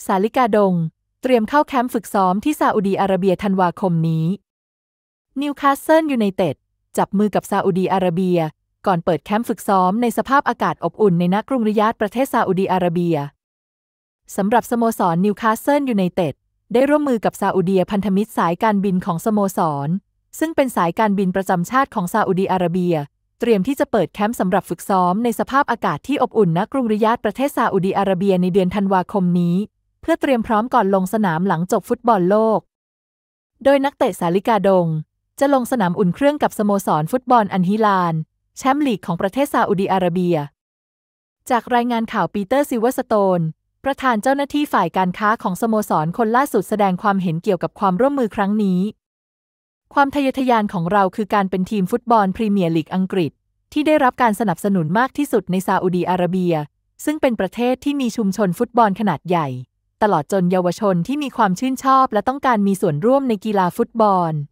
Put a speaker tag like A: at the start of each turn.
A: สาลิกาดงเตรียมเข้าแคมป์ฝึกซ้อมที่ซาอุดีอาระเบียธันวาคมนี้นิวคาสเซิลยูไนเต็ดจับมือกับซาอุดีอาระเบียก่อนเปิดแคมป์ฝึกซ้อมในสภาพอากาศอบอุ่นในกรุงริยาดประเทศซาอุดีอาระเบียสำหรับสโมสรนิวคาสเซิลยูไนเต็ดได้ร่วมมือกับซาอุดีพันธมิตรสายการบินของสโมสรซึ่งเป็นสายการบินประจำชาติของซาอุดีอาระเบียเตรียมที่จะเปิดแคมป์สำหรับฝึกซ้อมในสภาพอากาศที่อบอุ่นณกรุงริยาดประเทศซาอุดีอาระเบียในเดือนธันวาคมนี้เพื่อเตรียมพร้อมก่อนลงสนามหลังจบฟุตบอลโลกโดยนักเตะสาลิกาดงจะลงสนามอุ่นเครื่องกับสโมสรฟุตบอลอัลฮิลาลแชมป์ลีกของประเทศซาอุดีอาระเบียจากรายงานข่าวปีเตอร์ซิลเวอร์สโตนประธานเจ้าหน้าที่ฝ่ายการค้าของสโมสรคนล่าสุดแสดงความเห็นเกี่ยวกับความร่วมมือครั้งนี้ความทะเยอทะยานของเราคือการเป็นทีมฟุตบอลพรีเมียร์ลีกอังกฤษที่ได้รับการสนับสนุนมากที่สุดในซาอุดีอาระเบียซึ่งเป็นประเทศที่มีชุมชนฟุตบอลขนาดใหญ่ตลอดจนเยาวชนที่มีความชื่นชอบและต้องการมีส่วนร่วมในกีฬาฟุตบอล